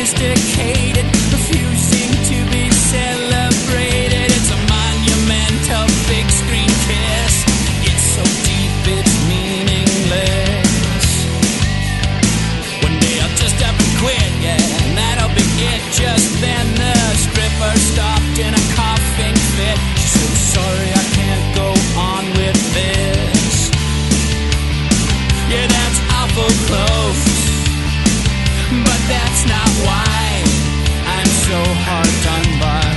sophisticated, refusing to be celebrated. It's a monumental big screen kiss. It's so deep, it's meaningless. One day I'll just have to quit, yeah, and that'll be it. Just then the stripper stopped in a coughing fit. She said, sorry, I can't go on with this. Yeah, that's awful close, but that's not why I'm so hard done by.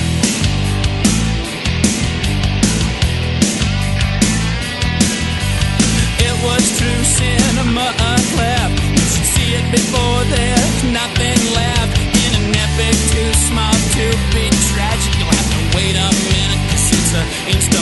It was true cinema a clip. You should see it before there's nothing left. In an epic too small to be tragic, you'll have to wait a minute, 'cause it's a